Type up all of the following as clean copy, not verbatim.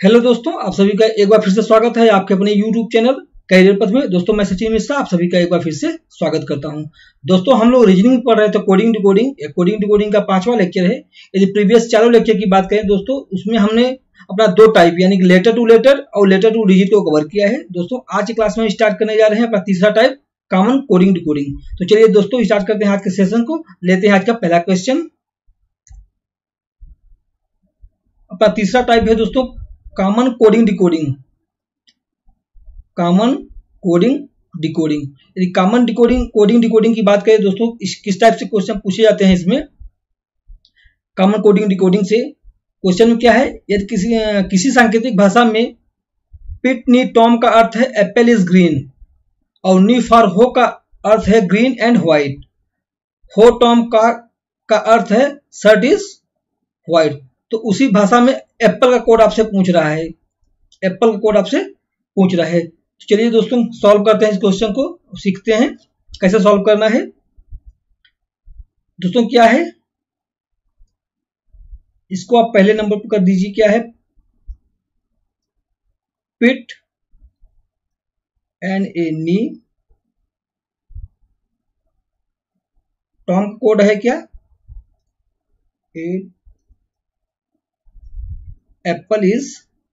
Hello दोस्तों, आप सभी का एक बार फिर से स्वागत है आपके अपने YouTube चैनल कैरियर पथ में। दोस्तों मैं सचिन मिश्रा आप सभी का एक बार फिर से स्वागत करता हूं। दोस्तों हम लोग रीजनिंग पढ़ रहे थे, कोडिंग डिकोडिंग का 5वां लेक्चर है। यदि प्रीवियस चारों लेक्चर की बात करें दोस्तों, उसमें हमने अपना 2 टाइप यानी कि लेटर टू लेटर और लेटर टू डिजिट को कवर किया है। दोस्तों आज की क्लास में स्टार्ट करने जा रहे हैं अपना तीसरा टाइप, कॉमन कोडिंग डिकोडिंग। तो चलिए दोस्तों स्टार्ट करते हैं आज के सेशन को। लेते हैं आज का पहला क्वेश्चन। अपना तीसरा टाइप है दोस्तों common coding decoding. Common coding decoding यदि कॉमन कोडिंग डिकोडिंग की बात करें दोस्तों, किस टाइप से क्वेश्चन पूछे जाते हैं इसमें कॉमन कोडिंग डिकोडिंग से। क्वेश्चन में क्या है, यदि किसी सांकेतिक भाषा में पिट नी टॉम का अर्थ है एप्पल इज ग्रीन और नी फॉर हो का अर्थ है ग्रीन एंड व्हाइट, हो टॉम का अर्थ है शर्ट इज व्हाइट, तो उसी भाषा में एप्पल का कोड आपसे पूछ रहा है। एप्पल का कोड आपसे पूछ रहा है। तो चलिए दोस्तों सॉल्व करते हैं इस क्वेश्चन को, सीखते हैं कैसे सॉल्व करना है। दोस्तों क्या है, इसको आप पहले नंबर पर कर दीजिए। क्या है, पिट एन ए नी, टॉम का कोड है क्या एप्पल इज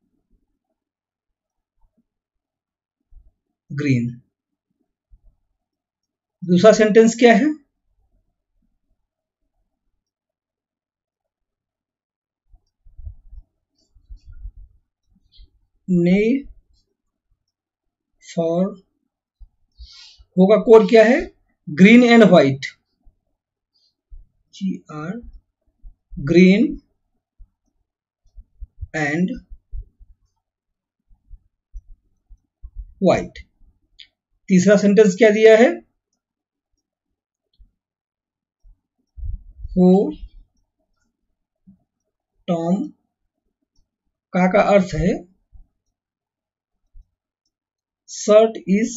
ग्रीन। दूसरा सेंटेंस क्या है, ने फॉर होगा कोड क्या है green and white, GR green and white. तीसरा सेंटेंस क्या दिया है, हो टॉम का अर्थ है शर्ट इज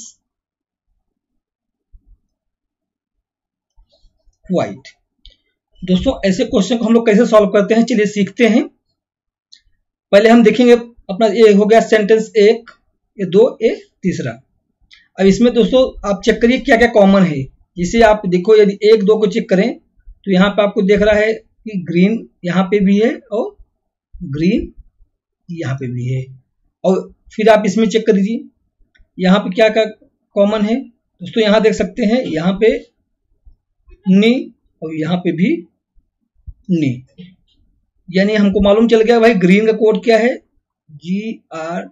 व्हाइट। दोस्तों ऐसे क्वेश्चन को हम लोग कैसे सॉल्व करते हैं, चलिए सीखते हैं। पहले हम देखेंगे अपना ये हो गया सेंटेंस 1, ये 2, ये तीसरा। अब इसमें दोस्तों आप चेक करिए क्या क्या कॉमन है। जिसे आप देखो यदि 1, 2 को चेक करें तो यहाँ पे आपको देख रहा है कि ग्रीन यहाँ पे भी है और ग्रीन यहाँ पे भी है। और फिर आप इसमें चेक कर दीजिए यहाँ पे क्या क्या कॉमन है। दोस्तों यहाँ देख सकते हैं, यहाँ पे नी और यहाँ पे भी नी, यानी हमको मालूम चल गया भाई ग्रीन का कोड क्या है GREEN।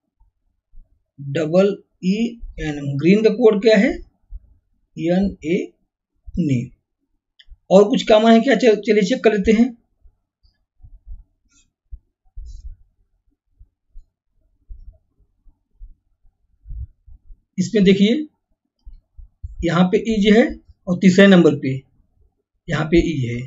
ग्रीन का कोड क्या है NA नी। और कुछ कॉमन है क्या, चलिए चेक कर लेते हैं। इसमें देखिए यहाँ पे इज है और तीसरे नंबर पे यहाँ पे इज है।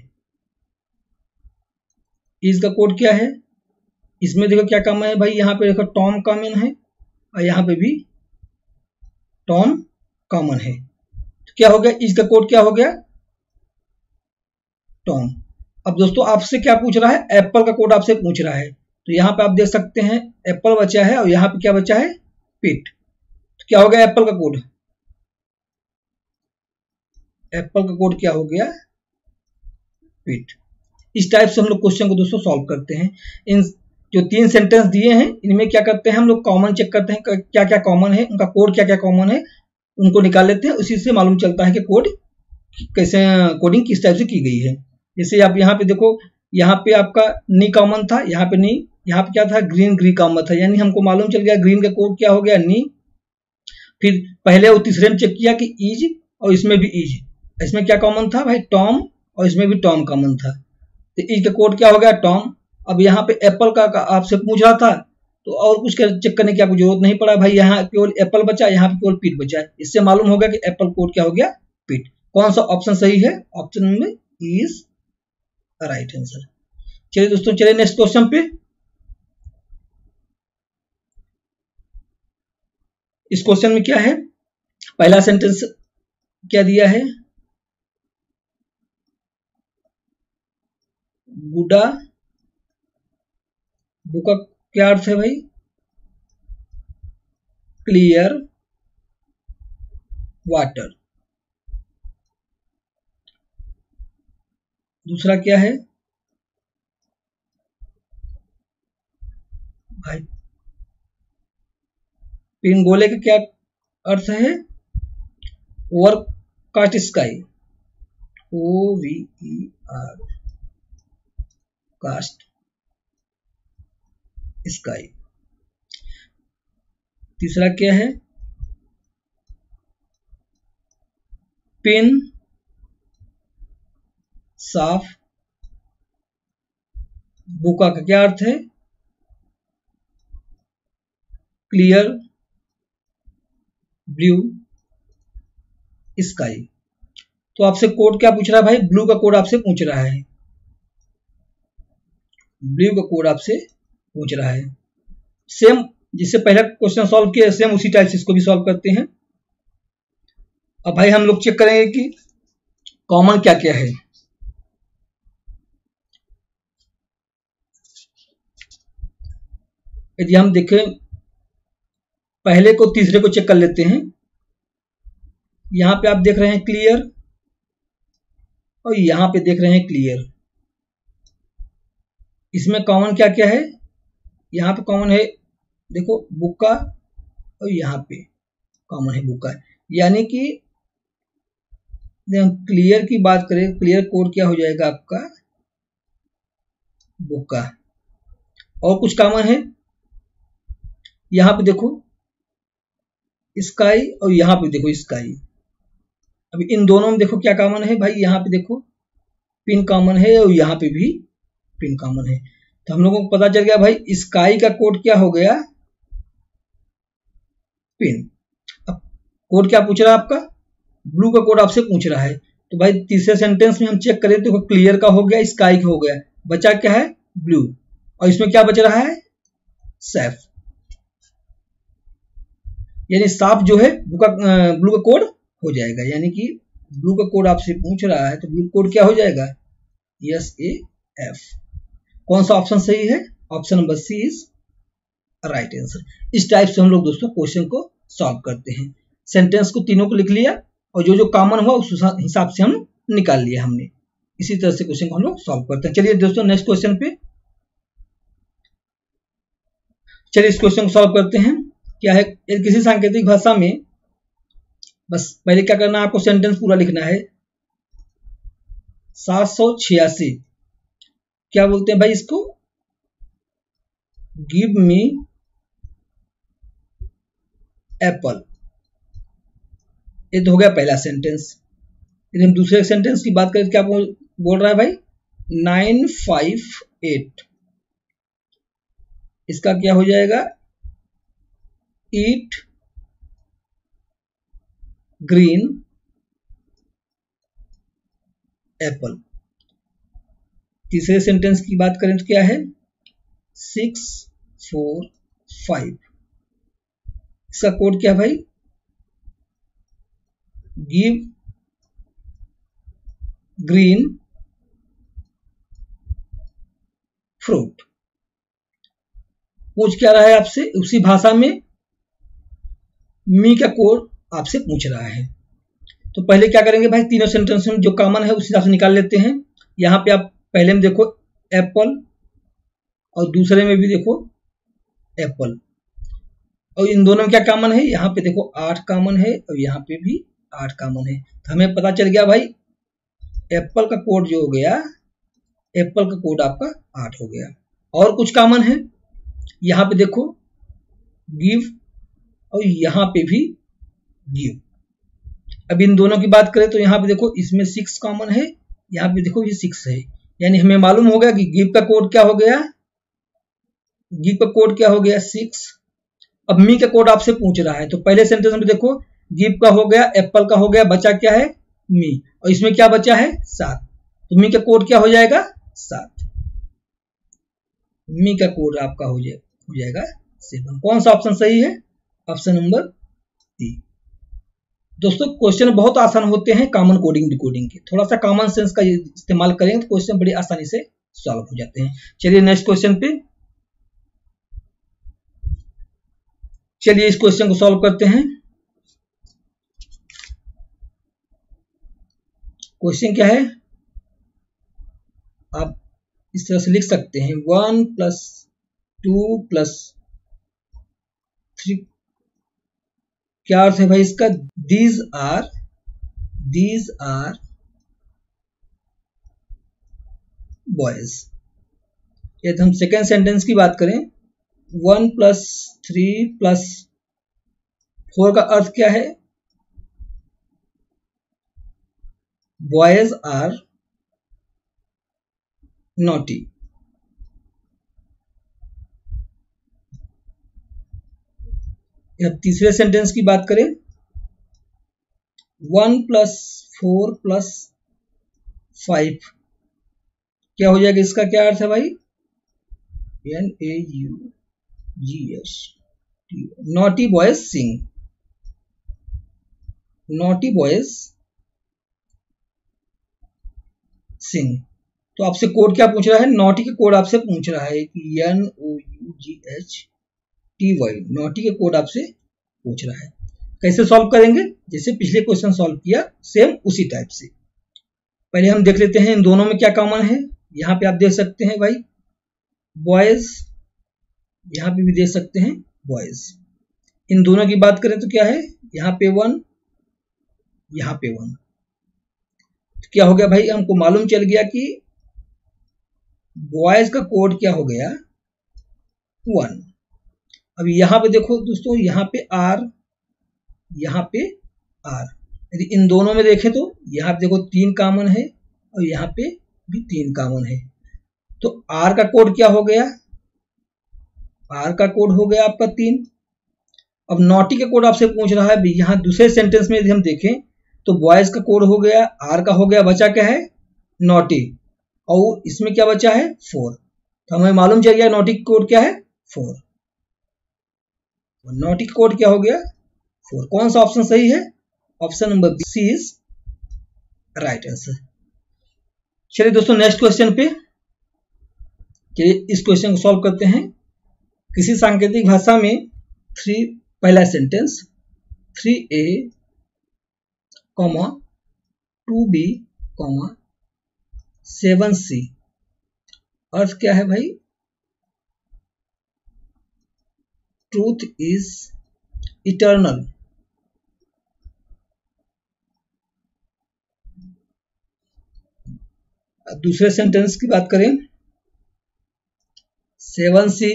इज का कोड क्या है, इसमें देखो क्या कॉमन है भाई, यहाँ पे देखो टॉम कॉमन है और यहाँ पे भी टॉम कॉमन है। तो क्या हो गया, इज का कोड क्या हो गया टॉम। अब दोस्तों आपसे क्या पूछ रहा है, एप्पल का कोड आपसे पूछ रहा है। तो यहाँ पे आप देख सकते हैं एप्पल बचा है और यहाँ पे क्या बचा है पिट। तो क्या हो गया एप्पल का कोड, एप्पल का कोड क्या हो गया पिट। इस टाइप से हम लोग क्वेश्चन को दोस्तों सॉल्व करते हैं। इन जो 3 सेंटेंस दिए हैं इनमें क्या करते हैं हम लोग कॉमन चेक करते हैं, क्या क्या कॉमन है, उनका कोड क्या क्या कॉमन है उनको निकाल लेते हैं। उसी से मालूम चलता है कि कोड कैसे, कोडिंग किस टाइप से की गई है। जैसे आप यहाँ पे देखो, यहाँ पे आपका नी कॉमन था, यहाँ पे नी, यहाँ पे क्या था ग्रीन कॉमन था, यानी हमको मालूम चल गया ग्रीन का कोड क्या हो गया नी। फिर पहले और तीसरे में चेक किया कि इज और इसमें भी इज, इसमें क्या कॉमन था भाई टॉम और इसमें भी टॉम कॉमन था, तो इज का कोड क्या हो गया टॉम। अब यहाँ पे एप्पल का आपसे पूछ रहा था तो और कुछ चेक करने की आपको जरूरत नहीं पड़ा भाई, यहाँ केवल एप्पल बचा, यहाँ पे केवल पीट बचा है। इससे मालूम होगा कि एप्पल कोड क्या हो गया पीट। कौन सा ऑप्शन सही है, ऑप्शन में इज राइट आंसर। चलिए दोस्तों चलिए नेक्स्ट क्वेश्चन पे। इस क्वेश्चन में क्या है, पहला सेंटेंस क्या दिया है, गुडा बुक क्या अर्थ है भाई? Clear water. दूसरा क्या है भाई? पिंगोले का क्या अर्थ है? Overcast sky, OVER cast sky. तीसरा क्या है? पिन साफ बुका का क्या अर्थ है? Clear blue sky. तो आपसे कोड क्या पूछ रहा है भाई? ब्लू का कोड आपसे पूछ रहा है, ब्लू का कोड आपसे पूछ रहा है। सेम जिससे पहला क्वेश्चन सॉल्व किया सेम उसी टाइप से इसको भी सॉल्व करते हैं। अब भाई हम लोग चेक करेंगे कि कॉमन क्या क्या है। यदि हम देखें पहले को तीसरे को चेक कर लेते हैं। यहां पे आप देख रहे हैं क्लियर और यहां पे देख रहे हैं क्लियर। इसमें कॉमन क्या क्या है? यहां पे कॉमन है देखो बुक्का और यहां पे कॉमन है बुक्का। यानी कि हम क्लियर की बात करें, क्लियर कोड क्या हो जाएगा आपका? बुक्का। और कुछ कॉमन है? यहां पे देखो स्काई और यहां पे देखो स्काई। अब इन दोनों में देखो क्या कॉमन है भाई? यहां पे देखो पिन कॉमन है और यहां पे भी पिन कॉमन है। तो हम लोगों को पता चल गया भाई स्काई का कोड क्या हो गया? पिन। अब कोड क्या पूछ रहा है आपका? ब्लू का कोड आपसे पूछ रहा है। तो भाई तीसरे सेंटेंस में हम चेक करें तो क्लियर का हो गया, स्काई का हो गया, बचा क्या है? ब्लू। और इसमें क्या बच रहा है? सेफ। यानी साफ जो है ब्लू का कोड हो जाएगा। यानी कि ब्लू का कोड आपसे पूछ रहा है तो ब्लू कोड क्या हो जाएगा? SAF। कौन सा ऑप्शन सही है? Option number C is right answer. इस टाइप से हम लोग दोस्तों क्वेश्चन को सॉल्व करते हैं। सेंटेंस को तीनों को लिख लिया और जो जो कॉमन हुआ उस हिसाब से हम निकाल लिया हमने। इसी तरह से क्वेश्चन को हम लोग सॉल्व करते हैं। चलिए दोस्तों नेक्स्ट क्वेश्चन पे, चलिए इस क्वेश्चन को सॉल्व करते हैं। क्या है? किसी सांकेतिक भाषा में बस पहले क्या करना है आपको? सेंटेंस पूरा लिखना है। 786 क्या बोलते हैं भाई इसको? Give me apple. ये तो हो गया पहला सेंटेंस। यदि हम दूसरे सेंटेंस की बात करें क्या बोल रहा है भाई? 958। इसका क्या हो जाएगा? Eat green apple. तीसरे सेंटेंस की बात करें तो क्या है? 645। इसका कोड क्या भाई? Give green fruit. पूछ क्या रहा है आपसे? उसी भाषा में मी का कोड आपसे पूछ रहा है। तो पहले क्या करेंगे भाई? तीनों सेंटेंस में जो कॉमन है उस हिसाब से निकाल लेते हैं। यहां पे आप पहले में देखो एप्पल और दूसरे में भी देखो एप्पल। और इन दोनों में क्या कॉमन है? यहाँ पे देखो 8 कॉमन है और यहाँ पे भी 8 कॉमन है। तो हमें पता चल गया भाई एप्पल का कोड जो हो गया, एप्पल का कोड आपका 8 हो गया। और कुछ कॉमन है? यहाँ पे देखो गिव और यहाँ पे भी गिव। अब इन दोनों की बात करें तो यहाँ पे देखो इसमें 6 कॉमन है, यहाँ पे देखो ये 6 है। यानी हमें मालूम हो गया कि गिव का कोड क्या हो गया? गिव का कोड क्या हो गया? 6। अब मी का कोड आपसे पूछ रहा है तो पहले सेंटेंस में देखो गिव का हो गया, एप्पल का हो गया, बचा क्या है? मी। और इसमें क्या बचा है? 7। तो मी का कोड क्या हो जाएगा? 7। मी का कोड आपका हो जाएगा 7। कौन सा ऑप्शन सही है? Option number D. दोस्तों क्वेश्चन बहुत आसान होते हैं कॉमन कोडिंग डिकोडिंग के। थोड़ा सा कॉमन सेंस का इस्तेमाल करेंगे तो क्वेश्चन बड़ी आसानी से सॉल्व हो जाते हैं। चलिए नेक्स्ट क्वेश्चन पे, चलिए इस क्वेश्चन को सॉल्व करते हैं। क्वेश्चन क्या है, आप इस तरह से लिख सकते हैं 1 + 2 + 3। क्या अर्थ है भाई इसका, दीज आर बॉयज। यदि हम सेकेंड सेंटेंस की बात करें, 1 + 3 + 4 का अर्थ क्या है, बॉयज आर नॉटी। अब तीसरे सेंटेंस की बात करें, 1 + 4 + 5, क्या हो जाएगा, इसका क्या अर्थ है भाई, NAUGS, naughty boys sing. Naughty boys sing. तो आपसे कोड क्या पूछ रहा है, नॉटी के कोड आपसे पूछ रहा है कि NOUGHTY, नॉटी के कोड आपसे पूछ रहा है। कैसे सॉल्व करेंगे, जैसे पिछले क्वेश्चन सॉल्व किया सेम उसी टाइप से। पहले हम देख लेते हैं इन दोनों में क्या कॉमन है। यहाँ पे आप देख सकते हैं भाई बॉयज, यहाँ पे भी देख सकते हैं बॉयज। इन दोनों की बात करें तो क्या है, यहाँ पे 1, यहाँ पे 1। तो क्या हो गया भाई, हमको मालूम चल गया कि बॉयज का कोड क्या हो गया, 1। अब यहाँ पे देखो दोस्तों, यहाँ पे R, यहाँ पे R। यदि इन दोनों में देखें तो यहाँ पे देखो 3 कॉमन है और यहाँ पे भी 3 कॉमन है। तो R का कोड क्या हो गया, R का कोड हो गया आपका 3। अब नॉटी का कोड आपसे पूछ रहा है, यहाँ दूसरे सेंटेंस में यदि हम देखें तो बॉयज का कोड हो गया, R का हो गया, बचा क्या है, नॉटी, और इसमें क्या बचा है, 4। तो हमें मालूम चल गया नॉटी कोड क्या है, 4। नॉटी कोड क्या हो गया, 4। कौन सा ऑप्शन सही है, option number C is right answer. चलिए दोस्तों नेक्स्ट क्वेश्चन पे, चलिए इस क्वेश्चन को सॉल्व करते हैं। किसी सांकेतिक भाषा में 3, पहला सेंटेंस 3A, 2B, 7C, अर्थ क्या है भाई, ट्रूथ इज इटर्नल। दूसरे सेंटेंस की बात करें, 7C,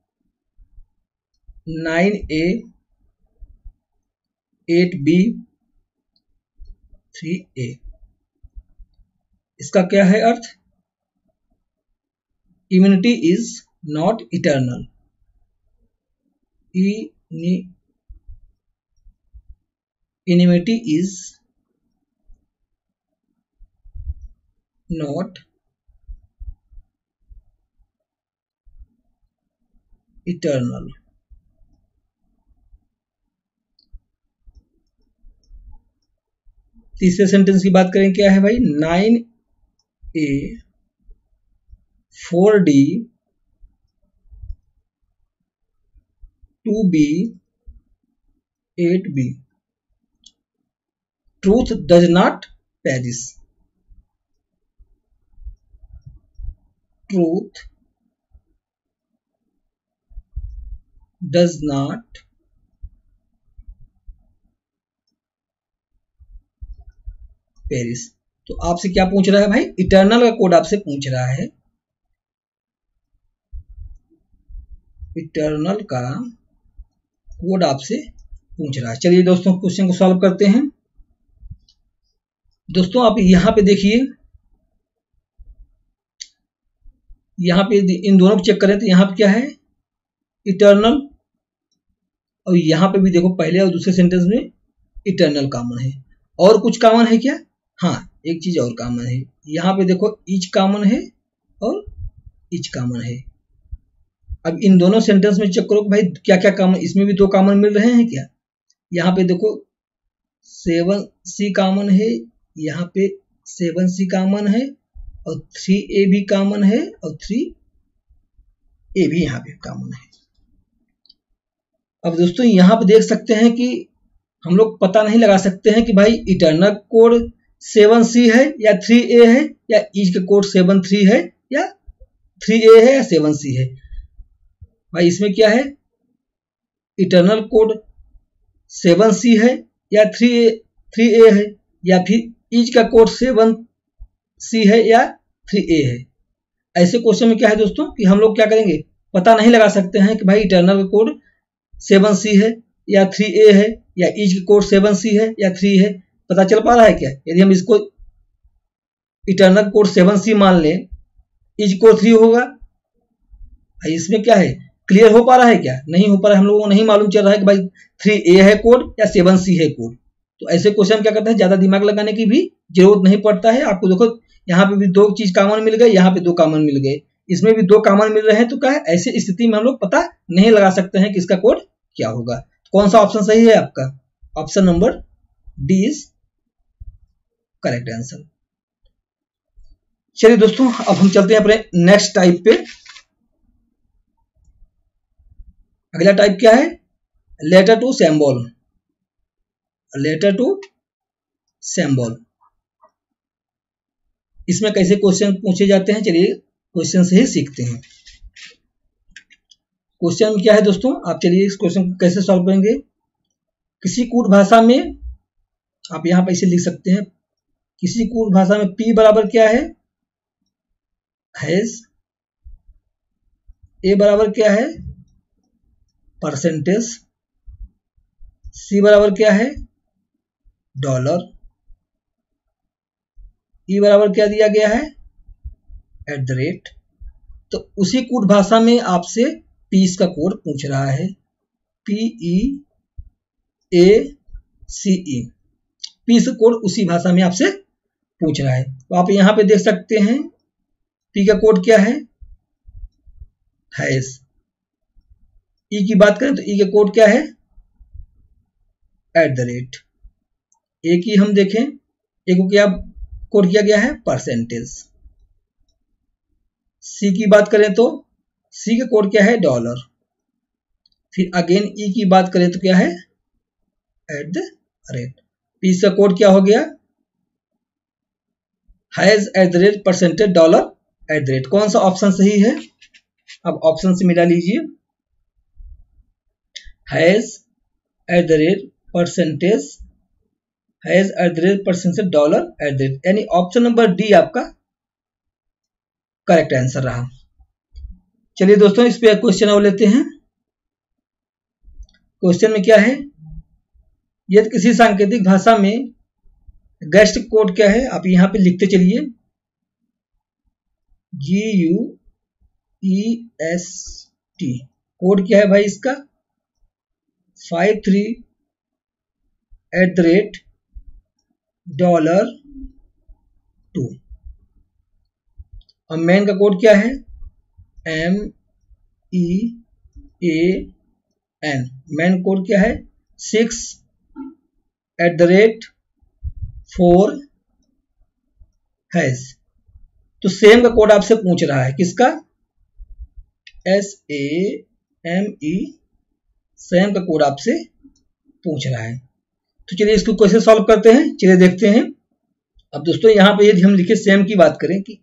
9A, 8B, 3A, इसका क्या है अर्थ, immunity is not eternal. Enmity is not eternal. तीसरे सेंटेंस की बात करें, क्या है भाई, 9A, 4D, 2B, 8B, truth does not perish. Truth does not perish. तो आपसे क्या पूछ रहा है भाई, इटर्नल का कोड आपसे पूछ रहा है, इटर्नल का कोड आपसे पूछ रहा है। चलिए दोस्तों क्वेश्चन को सॉल्व करते हैं। दोस्तों आप यहां पे देखिए, यहाँ पे इन दोनों को चेक करें तो यहाँ पे क्या है, इटर्नल, और यहाँ पे भी देखो पहले और दूसरे सेंटेंस में इटर्नल कॉमन है। और कुछ कॉमन है क्या, हाँ एक चीज और कॉमन है, यहाँ पे देखो ईच कॉमन है और ईच कॉमन है। अब इन दोनों सेंटेंस में चेक करो भाई क्या क्या कॉमन, इसमें भी 2 कॉमन मिल रहे हैं क्या, यहाँ पे देखो 7C कॉमन है, यहाँ पे 7C कॉमन है, और 3A भी कॉमन है, और 3A भी यहाँ पे कॉमन है। अब दोस्तों यहाँ पे देख सकते हैं कि हम लोग पता नहीं लगा सकते हैं कि भाई इटर्नल कोड 7C है या 3A है, या ईच का कोड 73 है या 3A है या 7C है। भाई इसमें क्या है, इटर्नल कोड 7C है या 3A है, या फिर ईच का कोड 7C है या 3A है। ऐसे क्वेश्चन में क्या है दोस्तों कि हम लोग क्या करेंगे, पता नहीं लगा सकते हैं कि भाई इटर्नल कोड 7C है या 3A है, या ईच का कोड 7C है या 3 है। पता चल पा रहा है क्या? यदि हम इसको इटर्नल कोड 7C मान लें, ईच कोड 3 होगा। इसमें क्या है, क्लियर हो पा रहा है क्या? नहीं हो पा रहा है, हम लोगों को नहीं मालूम चल रहा है कि भाई 3A है कोड या 7C है कोड। तो ऐसे क्वेश्चन क्या करते हैं, ज्यादा दिमाग लगाने की भी जरूरत नहीं पड़ता है। आपको देखो यहाँ पे भी 2 चीज कॉमन मिल गए, यहाँ पे 2 कॉमन मिल गए, इसमें भी 2 कॉमन मिल रहे हैं। तो क्या है, ऐसी स्थिति में हम लोग पता नहीं लगा सकते हैं कि इसका कोड क्या होगा। तो कौन सा ऑप्शन सही है आपका? Option number D is correct answer. चलिए दोस्तों, अब हम चलते हैं अपने नेक्स्ट टाइप पे। अगला टाइप क्या है, letter to symbol. Letter to symbol, इसमें कैसे क्वेश्चन पूछे जाते हैं, चलिए क्वेश्चन से ही सीखते हैं। क्वेश्चन क्या है दोस्तों, आप चलिए इस क्वेश्चन को कैसे सॉल्व करेंगे। किसी कूट भाषा में आप यहां पर इसे लिख सकते हैं, किसी कूट भाषा में P बराबर क्या है, हैज, A बराबर क्या है, परसेंटेज, C बराबर क्या है, डॉलर, E बराबर क्या दिया गया है, @ तो उसी कोड भाषा में आपसे पीस का कोड पूछ रहा है, PEACE, पीस का कोड उसी भाषा में आपसे पूछ रहा है। तो आप यहाँ पे देख सकते हैं P का कोड क्या है, हैश। E की बात करें तो E का कोड क्या है, @ A की हम देखें, A को क्या कोड किया गया है, परसेंटेज। C की बात करें तो C का कोड क्या है, डॉलर। फिर अगेन E की बात करें तो क्या है, @ P का कोड क्या हो गया, हैज, @ परसेंटेज, डॉलर, @ कौन सा ऑप्शन सही है? अब ऑप्शन से मिला लीजिए, hash, @ percentage, hash, @ percentage, dollar, यानी ऑप्शन नंबर डी आपका करेक्ट आंसर रहा। चलिए दोस्तों, इस पे क्वेश्चन और लेते हैं। क्वेश्चन में क्या है, यदि किसी सांकेतिक भाषा में गेस्ट कोड क्या है, आप यहां पे लिखते चलिए, GUEST कोड क्या है भाई इसका, 53 $2। और मैन का कोड क्या है, MEAN, मैन कोड क्या है, 6 @4 हैश। तो सेम का कोड आपसे पूछ रहा है, किसका, SAME, सेम का कोड आपसे पूछ रहा है। तो चलिए इसको कैसे सॉल्व करते हैं, चलिए देखते हैं। अब दोस्तों यहाँ पे यदि हम लिखे सेम की बात करें कि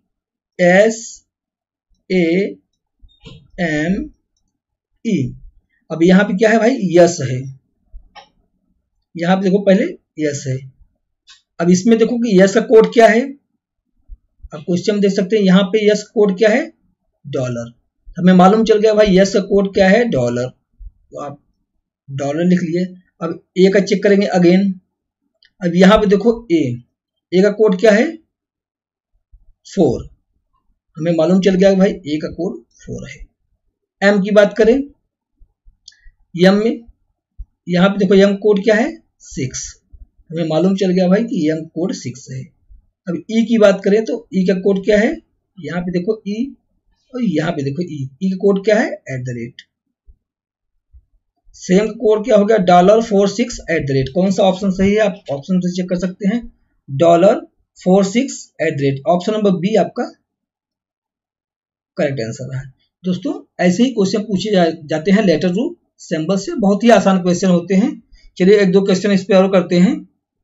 SAME, अब यहाँ पे क्या है भाई, यस है। यहाँ पे देखो पहले यस है। अब इसमें देखो कि यस का कोड क्या है, अब क्वेश्चन में देख सकते हैं यहाँ पे यस कोड क्या है, डॉलर। हमें मालूम चल गया भाई यस का कोड क्या है, डॉलर, तो आप डॉलर लिख लिए। अब ए का चेक करेंगे अगेन। अब यहाँ पे देखो ए का कोड क्या है, 4, हमें मालूम चल गया भाई ए का कोड 4 है। एम की बात करें, एम में यहाँ पे देखो एम कोड क्या है, 6, हमें मालूम चल गया भाई कि एम कोड 6 है। अब ई की बात करें तो ई का कोड क्या है, यहाँ पे देखो ई, और यहाँ पे देखो ई का कोड क्या है, @ सेम कोड क्या हो गया, $46 कौन सा ऑप्शन सही है, आप ऑप्शन से चेक कर सकते हैं, $46 ऑप्शन नंबर बी आपका करेक्ट आंसर है। दोस्तों ऐसे ही क्वेश्चन पूछे जाते हैं लेटर टू सिंबल से। बहुत ही आसान क्वेश्चन होते हैं। चलिए एक दो क्वेश्चन इस पे और करते हैं।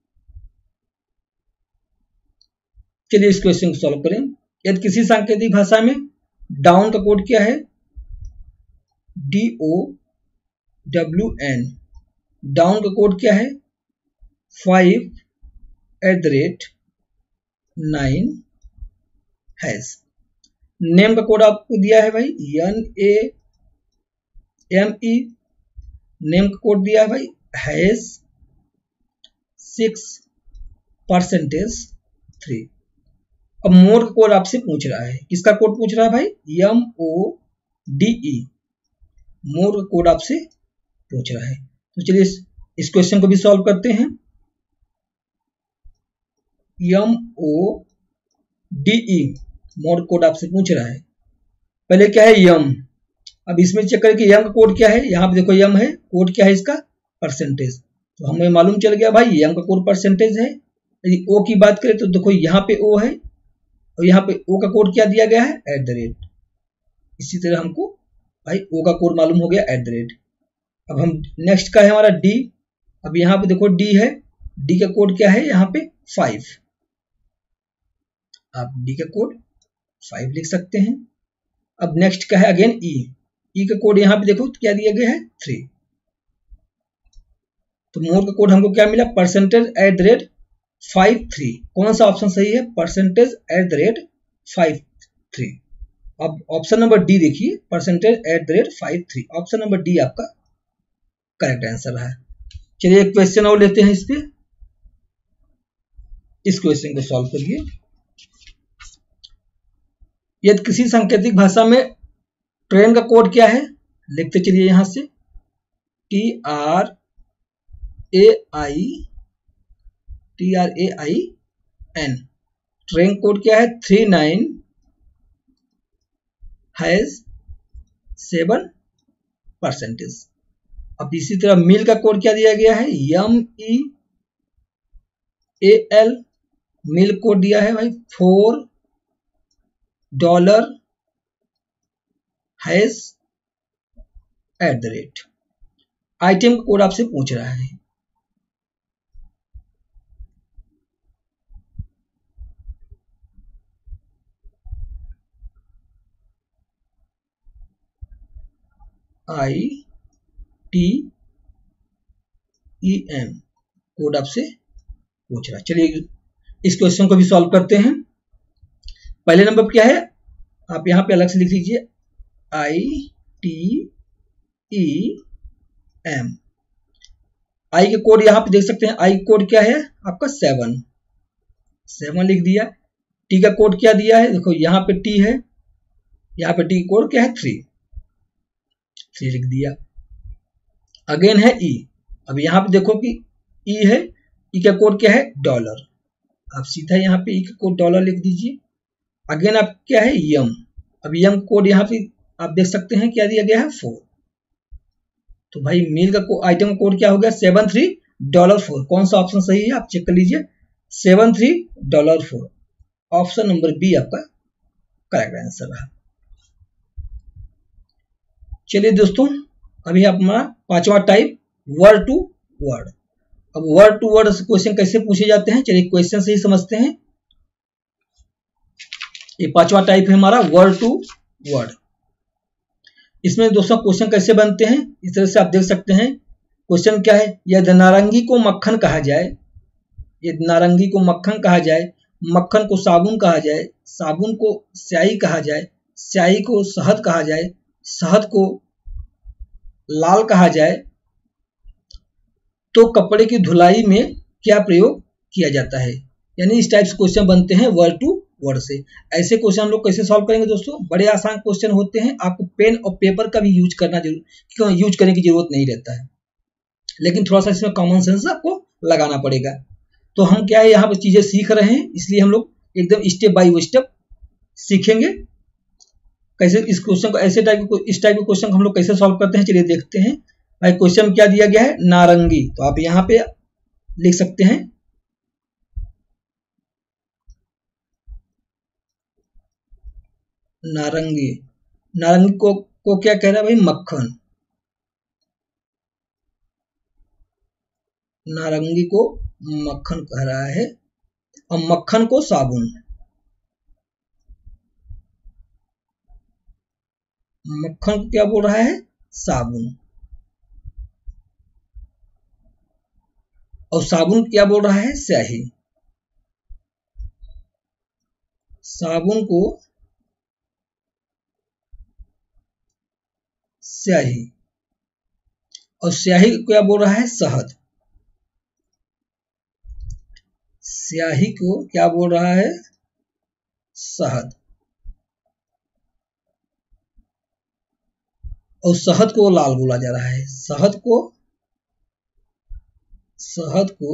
चलिए इस क्वेश्चन को सॉल्व करें। यदि किसी सांकेतिक भाषा में डाउन का कोड क्या है, DOWN, डाउन का कोड क्या है 5@9#। नेम का कोड आपको दिया है भाई NAME, नेम का कोड दिया है भाई #6%3। अब मोर का कोड आपसे पूछ रहा है। किसका कोड पूछ रहा है भाई, MODE, मोर का कोड आपसे पूछ रहा है। तो चलिए इस क्वेश्चन को भी सॉल्व करते हैं। MODE, मोर कोड आपसे पूछ रहा है। पहले क्या है यम, अब इसमें चेक करें कि यम का कोड क्या है। यहाँ पे देखो यम है, कोड क्या है इसका परसेंटेज। तो हमें मालूम चल गया भाई यम का कोड परसेंटेज है। यदि ओ की बात करें तो देखो यहाँ पे ओ है और यहाँ पे ओ का कोड क्या दिया गया है @ इसी तरह हमको भाई ओ का कोड मालूम हो गया @। अब हम नेक्स्ट का है हमारा डी। अब यहाँ पे देखो डी है, डी का कोड क्या है यहाँ पे 5। आप डी का कोड 5 लिख सकते हैं। अब नेक्स्ट का है अगेन ई, ई का कोड यहाँ पे देखो क्या दिया गया है 3। तो मोर का कोड हमको क्या मिला %@53। कौन सा ऑप्शन सही है, %@53। अब ऑप्शन नंबर डी देखिए %@53, ऑप्शन नंबर डी आपका करेक्ट आंसर है। चलिए एक क्वेश्चन और लेते हैं इस पे। इस क्वेश्चन को सॉल्व करिए। यदि किसी सांकेतिक भाषा में ट्रेन का कोड क्या है, लिखते चलिए यहां से TRAIN, ट्रेन कोड क्या है 39#7%। अब इसी तरह मिल का कोड क्या दिया गया है MEAL, मिल कोड दिया है भाई $4#। आइटम का कोड आपसे पूछ रहा है। ITEM कोड आपसे पूछ रहा है। चलिए इस क्वेश्चन को भी सॉल्व करते हैं। पहले नंबर क्या है, आप यहाँ पे अलग से लिख लीजिए ITEM। आई के कोड यहाँ पे देख सकते हैं, आई कोड क्या है आपका 7 लिख दिया। टी का कोड क्या दिया है, देखो यहाँ पे टी है, यहाँ पे टी कोड क्या है 3 लिख दिया। अगेन है ई, अब यहाँ पे देखो कि ई है, ई का कोड क्या है $, आप सीधा यहाँ पे ई का कोड $, लिख दीजिए। अगेन आप क्या है यम, अब यम कोड यहाँ पे आप देख सकते हैं क्या दिया गया है 4। तो भाई मील का आइटम का कोड क्या हो गया $73.4। कौन सा ऑप्शन सही है आप चेक कर लीजिए, $73.4, ऑप्शन नंबर बी आपका करेक्ट आंसर है। चलिए दोस्तों अभी हमारा पांचवा टाइप वर्ड टू वर्ड। अब वर्ड टू वर्ड क्वेश्चन कैसे पूछे जाते हैं, चलिए क्वेश्चन से ही समझते हैं। ये पांचवा टाइप है हमारा वर्ड टू वर्ड। इसमें दोस्तों क्वेश्चन कैसे बनते हैं, इस तरह से आप देख सकते हैं। क्वेश्चन क्या है, यदि नारंगी को मक्खन कहा जाए, यदि नारंगी को मक्खन कहा जाए, मक्खन को साबुन कहा जाए, साबुन को स्याही कहा जाए, स्याही को शहद कहा जाए, शहद को लाल कहा जाए, तो कपड़े की धुलाई में क्या प्रयोग किया जाता है। यानी इस टाइप से क्वेश्चन बनते हैं वर्ड टू वर्ड से। ऐसे क्वेश्चन हम लोग कैसे सॉल्व करेंगे दोस्तों, बड़े आसान क्वेश्चन होते हैं। आपको पेन और पेपर का भी यूज करने की जरूरत नहीं रहता है, लेकिन थोड़ा सा इसमें कॉमन सेंस आपको लगाना पड़ेगा। तो हम क्या है यहाँ पर चीजें सीख रहे हैं, इसलिए हम लोग एकदम स्टेप बाय स्टेप सीखेंगे कैसे इस क्वेश्चन को, इस टाइप के क्वेश्चन को हम लोग कैसे सॉल्व करते हैं। चलिए देखते हैं। भाई क्वेश्चन में क्या दिया गया है नारंगी, तो आप यहाँ पे लिख सकते हैं नारंगी। नारंगी को क्या कह रहा है भाई मक्खन। नारंगी को मक्खन कह रहा है और मक्खन को साबुन। मक्खन को क्या बोल रहा है? साबुन। और साबुन क्या बोल रहा है? स्याही। साबुन को स्याही और स्याही को क्या बोल रहा है? शहद। स्याही को क्या बोल रहा है? शहद। और शहद को लाल बोला जा रहा है। शहद को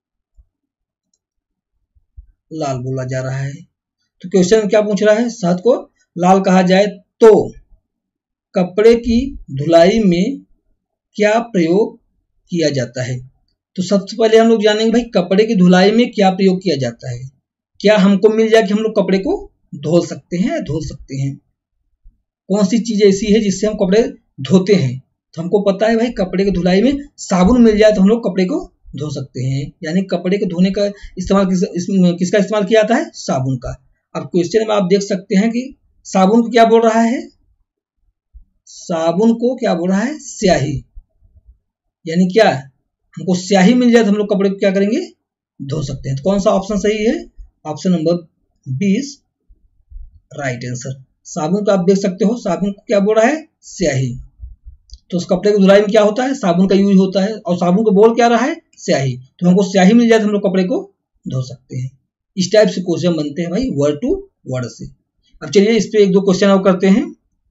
लाल बोला जा रहा है। तो क्वेश्चन क्या पूछ रहा है? शहद को लाल कहा जाए तो कपड़े की धुलाई में क्या प्रयोग किया जाता है? तो सबसे पहले हम लोग जानेंगे भाई कपड़े की धुलाई में क्या प्रयोग किया जाता है। क्या हमको मिल जाए कि हम लोग कपड़े को धो सकते हैं? धो सकते हैं। कौन सी चीज ऐसी है जिससे हम कपड़े धोते हैं? तो हमको पता है भाई कपड़े की धुलाई में साबुन मिल जाए तो हम लोग कपड़े को धो सकते हैं। यानी कपड़े को धोने का इस्तेमाल किसका इस्तेमाल किया जाता है? साबुन का। अब क्वेश्चन में आप देख सकते हैं कि साबुन को क्या बोल रहा है? साबुन को क्या बोल रहा है? स्याही। यानी क्या हमको स्याही मिल जाए तो हम लोग कपड़े को क्या करेंगे? धो सकते हैं। तो कौन सा ऑप्शन सही है? Option number 20 right answer. साबुन को आप देख सकते हो, साबुन को क्या बोल रहा है? स्याही। तो उस कपड़े की धुलाई में क्या होता है? साबुन का यूज होता है और साबुन को बोल क्या रहा है? स्याही। तो हमको स्याही मिल जाए तो हम लोग कपड़े को धो सकते हैं। इस टाइप से क्वेश्चन बनते हैं भाई वर्ड टू वर्ड से। अब चलिए इस पे एक दो क्वेश्चन और करते हैं।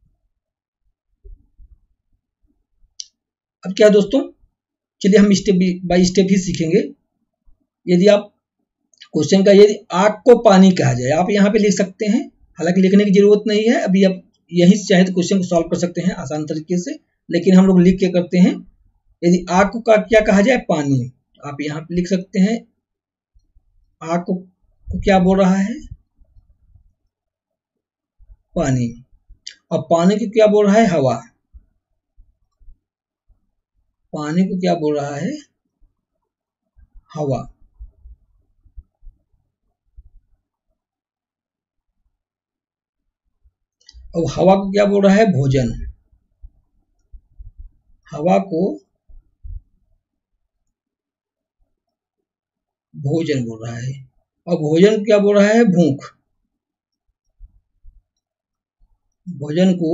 अब क्या दोस्तों, चलिए हम स्टेप बाय स्टेप ही सीखेंगे। यदि आप क्वेश्चन का यदि आग को पानी कहा जाए, आप यहाँ पे लिख सकते हैं, हालांकि लिखने की जरूरत नहीं है, अभी आप यही चाहे तो क्वेश्चन को सॉल्व कर सकते हैं आसान तरीके से, लेकिन हम लोग लिख के करते हैं। यदि आग को क्या कहा जाए? पानी। आप यहाँ पे लिख सकते हैं आग को क्या बोल रहा है? पानी। और पानी को क्या बोल रहा है? हवा। पानी को क्या बोल रहा है? हवा। और हवा को क्या बोल रहा है? भोजन। हवा को भोजन बोल रहा है। और भोजन क्या बोल रहा है? भूख। भोजन को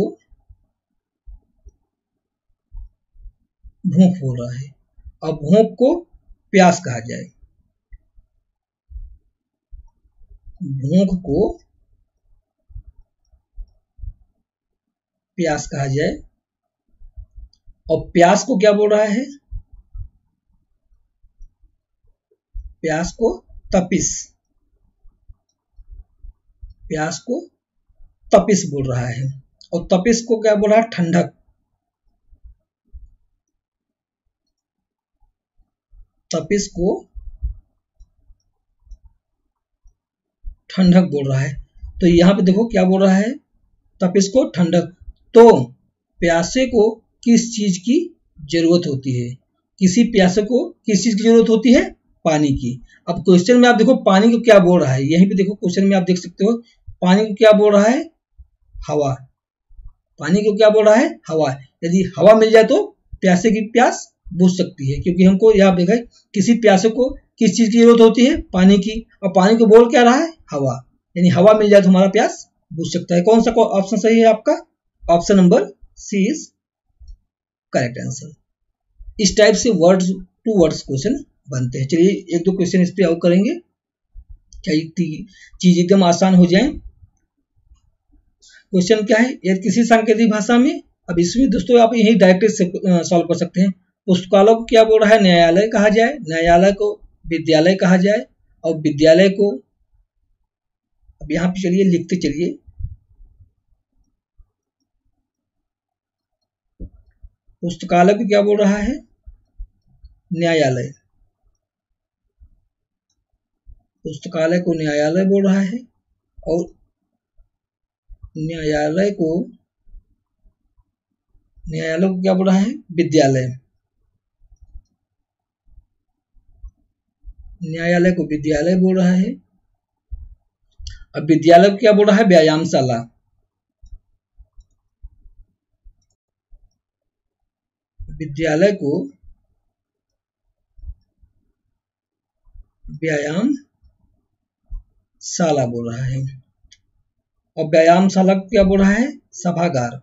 भूख बोल रहा है। और भूख को प्यास कहा जाए। भूख को प्यास कहा जाए। और प्यास को क्या बोल रहा है? प्यास को तपिश। प्यास को तपिश बोल रहा है। और तपिश को क्या बोल रहा है? ठंडक। तपिश को ठंडक बोल रहा है। तो यहाँ पे देखो क्या बोल रहा है? तपिश को ठंडक। तो प्यासे को किस चीज की जरूरत होती है? किसी प्यासे को किस चीज की जरूरत होती है? पानी की। अब क्वेश्चन में आप देखो पानी को क्या बोल रहा है, यहीं पे देखो क्वेश्चन में आप देख सकते हो पानी को क्या बोल रहा है? हवा। पानी को क्या बोल रहा है? हवा। यदि हवा मिल जाए तो प्यासे की प्यास बुझ सकती है, क्योंकि हमको यहाँ देखा किसी प्यासे को किस चीज की जरूरत होती है? पानी की। और पानी को बोल क्या रहा है? हवा। यानी हवा मिल जाए तो हमारा प्यास बुझ सकता है। कौन सा ऑप्शन सही है आपका? Option number C is correct answer. इस टाइप से वर्ड्स टू वर्ड्स क्वेश्चन बनते हैं। चलिए एक दो क्वेश्चन इस पे और करेंगे, क्या चीज एकदम आसान हो जाए। क्वेश्चन क्या है? यदि किसी सांकेतिक भाषा में, अब इसमें दोस्तों आप यही डायरेक्ट सॉल्व कर सकते हैं। पुस्तकालय को क्या बोल रहा है? न्यायालय कहा जाए। न्यायालय को विद्यालय कहा जाए। और विद्यालय को, अब यहाँ पे चलिए लिखते चलिए, पुस्तकालय को क्या बोल रहा है? न्यायालय। पुस्तकालय को न्यायालय बोल रहा है। और न्यायालय को क्या बोल रहा है? विद्यालय। न्यायालय को विद्यालय बोल रहा है। अब विद्यालय को क्या बोल रहा है? व्यायामशाला। विद्यालय को व्यायामशाला बोल रहा है। और व्यायामशाला को क्या बोल रहा है? सभागार।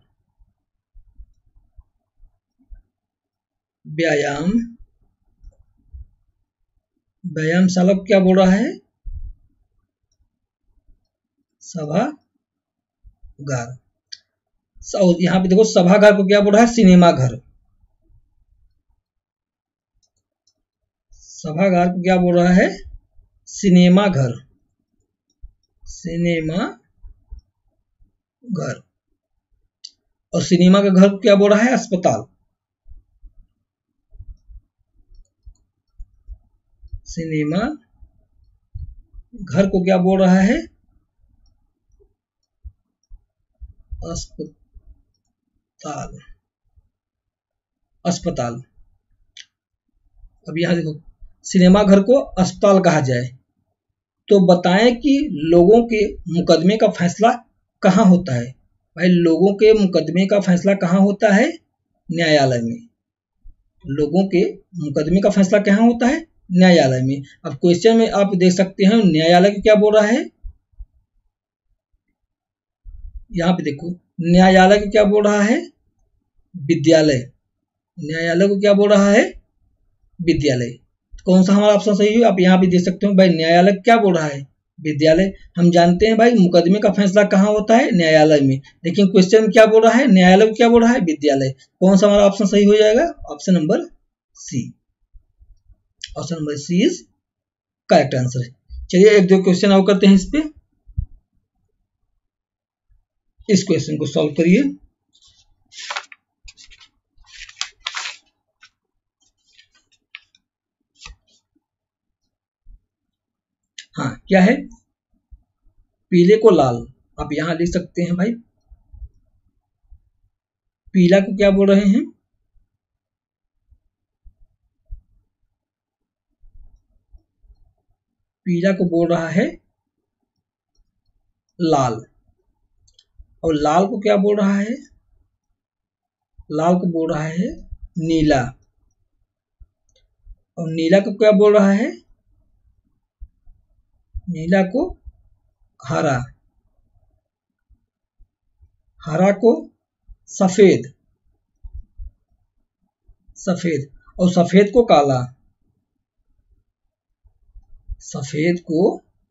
व्यायामशाला को क्या बोल रहा है? सभागार। यहां पे देखो सभागार को क्या बोल रहा है? सिनेमा घर। सभागार को क्या बोल रहा है? सिनेमा घर। सिनेमा घर। और सिनेमा का घर को क्या बोल रहा है? अस्पताल। सिनेमा घर को क्या बोल रहा है? अस्पताल। अस्पताल। अब यहां देखो सिनेमा घर को अस्पताल कहा जाए तो बताएं कि लोगों के मुकदमे का फैसला कहाँ होता है? भाई लोगों के मुकदमे का फैसला कहाँ होता है? न्यायालय में। लोगों के मुकदमे का फैसला कहाँ होता है? न्यायालय में। अब क्वेश्चन में आप देख सकते हैं न्यायालय को क्या बोल रहा है? यहाँ पे देखो न्यायालय को क्या बोल रहा है? विद्यालय। न्यायालय को क्या बोल रहा है? विद्यालय। कौन सा हमारा ऑप्शन सही है? आप यहाँ पे देख सकते हो भाई न्यायालय क्या बोल रहा है? विद्यालय। हम जानते हैं भाई मुकदमे का फैसला कहाँ होता है? न्यायालय में। लेकिन क्वेश्चन में क्या बोल रहा है? न्यायालय को क्या बोल रहा है? विद्यालय। कौन सा हमारा ऑप्शन सही हो जाएगा? Option number C. Option number C is correct answer. चलिए एक दो क्वेश्चन और करते हैं इस पे। इस क्वेश्चन को सॉल्व करिए। हाँ क्या है? पीले को लाल। आप यहां लिख सकते हैं भाई पीला को क्या बोल रहे हैं? पीला को बोल रहा है लाल। और लाल को क्या बोल रहा है? लाल को बोल रहा है नीला। और नीला को क्या बोल रहा है? नीला को हरा। हरा को सफेद। सफेद। और सफेद को काला। सफेद को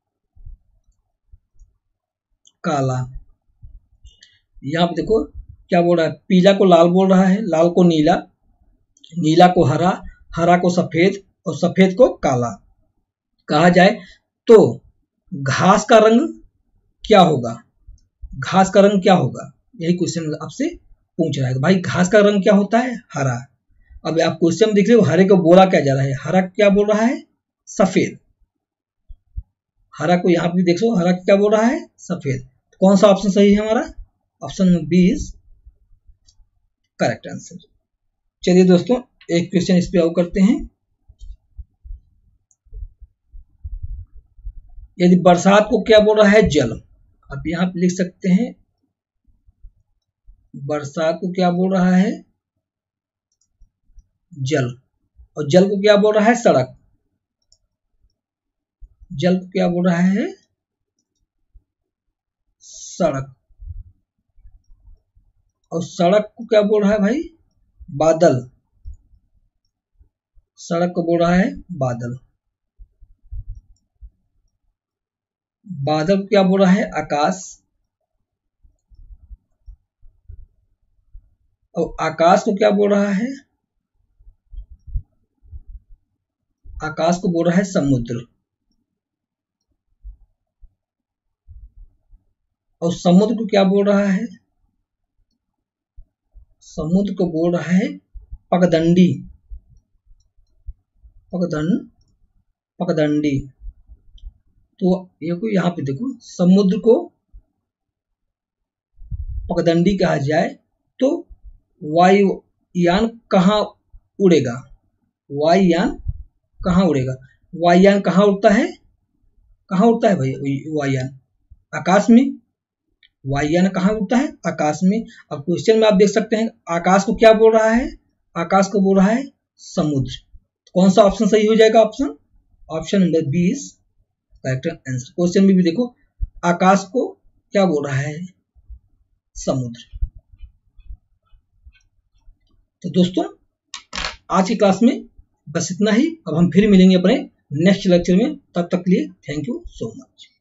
काला। यहां पे देखो क्या बोल रहा है? पीला को लाल बोल रहा है, लाल को नीला, नीला को हरा, हरा को सफेद और सफेद को काला। कहा जाए तो घास का रंग क्या होगा? घास का रंग क्या होगा? यही क्वेश्चन आपसे पूछ रहा है। भाई घास का रंग क्या होता है? हरा। अब आप क्वेश्चन देख रहे हो हरे को बोला क्या जा रहा है? हरा क्या बोल रहा है? सफेद। हरा को यहां भी देखो हरा क्या बोल रहा है? सफेद। कौन सा ऑप्शन सही है हमारा? Option number B is correct answer. चलिए दोस्तों एक क्वेश्चन इस पे और करते हैं। यदि बरसात को क्या बोल रहा है? जल। आप यहां पे लिख सकते हैं बरसात को क्या बोल रहा है? जल। और जल को क्या बोल रहा है? सड़क। जल को क्या बोल रहा है? सड़क। और सड़क को क्या बोल रहा है भाई? बादल। सड़क को बोल रहा है बादल। बादल को क्या बोल रहा है? आकाश। और आकाश को क्या बोल रहा है? आकाश को बोल रहा है समुद्र। और समुद्र को क्या बोल रहा है? समुद्र को बोल रहा है पगडंडी। पगडंडी। तो यहाँ पे देखो समुद्र को पगडंडी कहा जाए तो वायुयान कहाँ उड़ेगा? वायुयान कहाँ उड़ेगा? वायुयान कहाँ उड़ता है? कहाँ उड़ता है भाई वायुयान? आकाश में। वायुयान कहाँ उड़ता है? आकाश में। अब क्वेश्चन में आप देख सकते हैं आकाश को क्या बोल रहा है? आकाश को बोल रहा है समुद्र। कौन सा ऑप्शन सही हो जाएगा? Option number 20 correct answer. Question में भी देखो आकाश को क्या बोल रहा है? समुद्र। तो दोस्तों आज की क्लास में बस इतना ही। अब हम फिर मिलेंगे अपने नेक्स्ट लेक्चर में। तब तक के लिए थैंक यू सो मच।